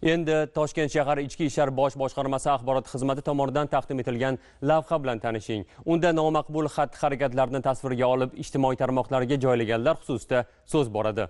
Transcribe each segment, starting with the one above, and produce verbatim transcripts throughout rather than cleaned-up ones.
Endi Toshkent shahar Ichki ishlar bosh boshqarmasi axborot xizmati tomonidan taqdim etilgan lavha bilan tanishing. Unda nomaqbul xatti-harakatlarni tasvirga olib, ijtimoiy tarmoqlarga joylaganlar xususida so'z boradi.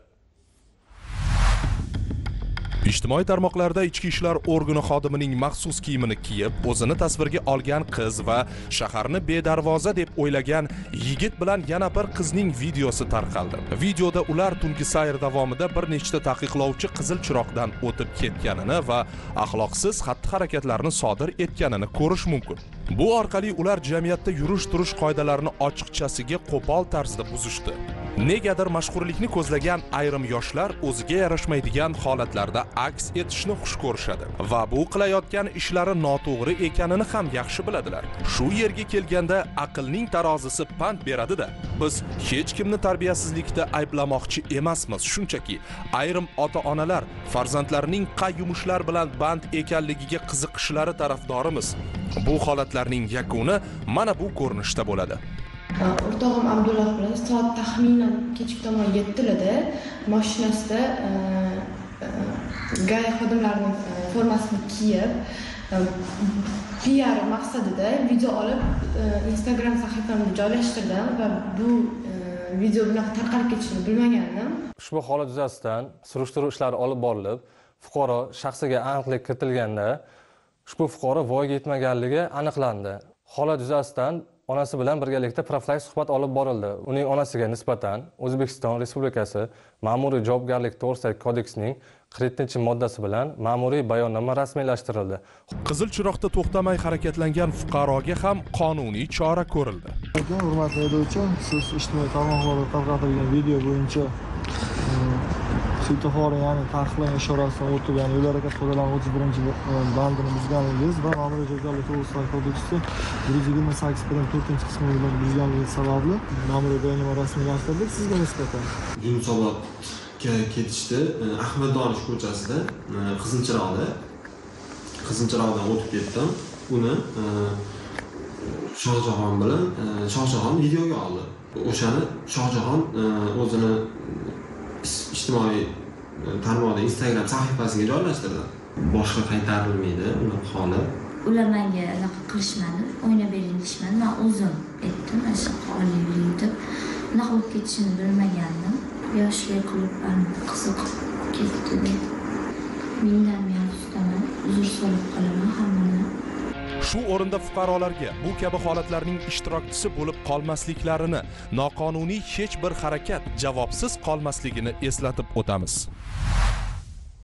Ijtimoiy tarmoqlarda ichki ishlar organi xodimining maxsus kiyimini kiyib, o'zini tasvirga olgan qiz va shaharni bedarvoza deb o'ylagan yigit bilan yana bir qizning videosi tarqaldi. Videoda ular tungi sayr davomida bir nechta taqiqlovchi qizil chiroqdan o'tib ketganini va axloqsiz xatti-harakatlarni sodir etganini ko'rish mumkin. Bu orqali ular jamiyatda yurish-turish qoidalarini ochiqchasiga qo'pol tarzda buzishdi. Negadir mashhurlikni ko'zlagan ayrim yoshlar o'ziga yarashmaydigan holatlarda aks etishni xush ko'rishadi va bu qilayotgan ishlari noto'g'ri ekanini ham yaxshi biladilar. Shu yerga kelganda aqlning tarozisi pand beradi-da. Biz hech kimni tarbiyasizlikda ayblamoqchi emasmiz, shunchaki ayrim ota-onalar farzandlarining qay yumushlar bilan band ekanligiga qiziqishlari tarafdorimiz. Bu holatlarning yakuni mana bu ko'rinishda bo'ladi. O'rtog'im Abdulloh bilan soat taxminan kechki tomon yettilarda mashinasida G A Y xodimlarining formasini kiyib, P R maqsadida video olib Instagram sahifamga joylashtirdim va bu video bilan tarqalib ketishini bilmagandim. Ushbu holat yuzasidan surishtiruv ishlari olib borilib, fuqaro shaxsiga aniqlik kiritilganda, ushbu fuqaro voyaga yetmaganligi aniqlandi. Holat yuzasidan onasi bilan birgalikda profilaktik suhbat olib borildi. Uning onasiga nisbatan O'zbekiston Respublikasi Ma'muriy javobgarlik to'g'risidagi kodeksining qirq yettinchi moddasi bilan ma'muriy bayonnoma rasmiylashtirildi. Qizil chiroqda to'xtamay harakatlangan fuqaroga ham qonuniy chora ko'rildi. Hurmatli haydovchi, siz ijtimoiy tarmoqlarda tarqatilgan video bo'yicha svetofor, ya'ni taqiqlangan ishorasidan o'tib, ya'ni yo'l harakati qoidalarining o'ttiz birinchi bandini buzganingiz va ma'muriy javobgarlik to'g'risidagi kodeksi bir yuz yigirma sakkiz bilan to'rtinchi qismini bilan buzganligi sababli ma'muriy bayonnoma rasmiylashtirdik sizga nisbatan. Yunusobodga ketishdi. Ahmad Donish ko'chasida Qizilchiroqda Qizilchiroqdan o'tib ketdim. Uni Shohjahon bilan Shohjahon videoga oldi. O'shani Shohjahon o'zini ijtimoiy tarmoqda Instagram sahifasiga joylashtirdi. Boshqa qaytarilmaydi uni holi. Ular menga anaqa qilishmadi, o'ynab berilishmadi. Men o'zim aytdim, mana shu holiga deb. Nima bo'lib ketishini bilmagandim. Yoshlik qilib qiziq ketdi deb. Mendan men ustaman, uzr so'rab qolaman hammadan. Shu o'rinda fuqarolarga bu kabi holatlarning ishtirokchisi bo'lib qolmasliklarini, noqonuniy hech bir harakat javobsiz qolmasligini eslatib o'tamiz.